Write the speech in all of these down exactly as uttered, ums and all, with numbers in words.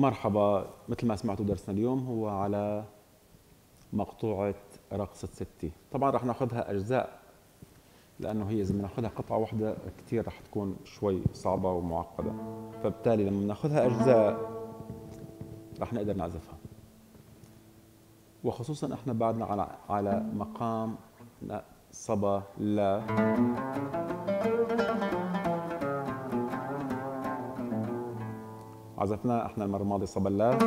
مرحبا، مثل ما سمعتوا درسنا اليوم هو على مقطوعة رقصة ستي. طبعا رح ناخذها أجزاء لأنه هي إذا بناخذها قطعة واحدة كثير رح تكون شوي صعبة ومعقدة، فبالتالي لما ناخذها أجزاء رح نقدر نعزفها. وخصوصا احنا بعدنا على على مقام صبا لا، عزفناه احنا المرة الماضية صبا لا،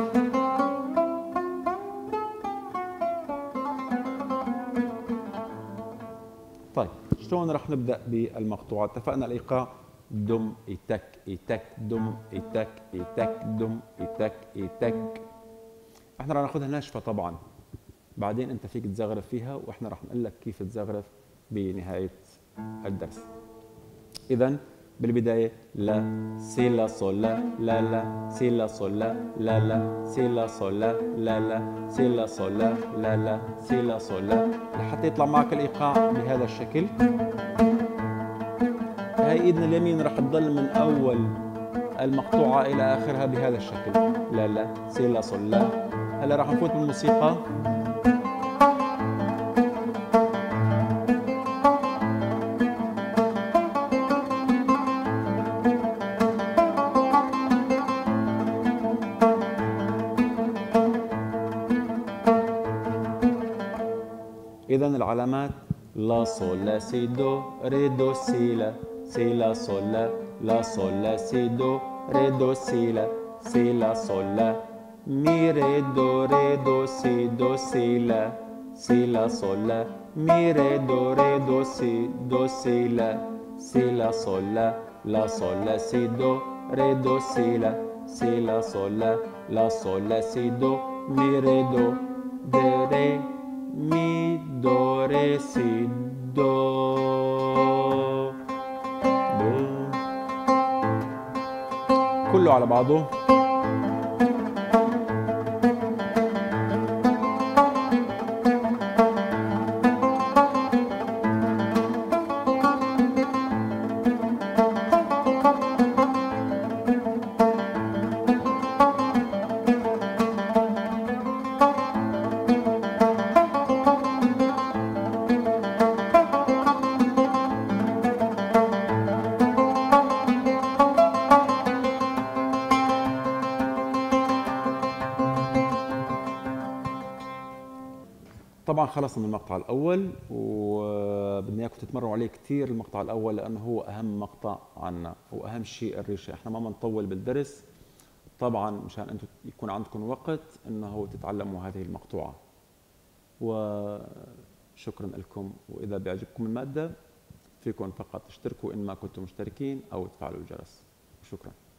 طيب شلون رح نبدأ بالمقطوعة؟ اتفقنا الإيقاع دم إيتك إيتك دم إيتك إيتك دم إيتك إيتك. احنا رح ناخذها ناشفة طبعا، بعدين انت فيك تزغرف فيها واحنا رح نقول لك كيف تزغرف بنهاية الدرس. إذا بالبداية لا سي لا صول لا لا لا سي لا صول لا لا لا سي لا صول لا لا لا سي لا صول لا لا لا سي لا صول لا، لحتى يطلع معك الإيقاع بهذا الشكل. هاي ايدنا اليمين رح تضل من أول المقطوعة إلى آخرها بهذا الشكل، لا لا سي لا صول لا. هلا رح نفوت بالموسيقى. إذا العلامات لا صول لا سي دو ري دو سي لا سي لا صول لا لا صول لا سي دو ري دو سي لا سي لا صول لا مي ري دو ري دو سي دو سي لا سي لا صول لا مي ري دو ري دو سي دو سي لا سي لا صول لا لا صول لا سي دو ري دو سي لا سي لا صول لا لا صول لا سي دو مي ري دو دو ري مي دو ري سي دو دو، كله على بعضه. طبعا خلصنا من المقطع الاول وبدنا اياكم تتمرنوا عليه كثير المقطع الاول لانه هو اهم مقطع عنا واهم شيء الريشه. احنا ما بنطول بالدرس طبعا مشان انتم يكون عندكم وقت انه تتعلموا هذه المقطوعه. وشكرا لكم، واذا بيعجبكم الماده فيكم فقط تشتركوا ان ما كنتم مشتركين او تفعلوا الجرس. شكرا.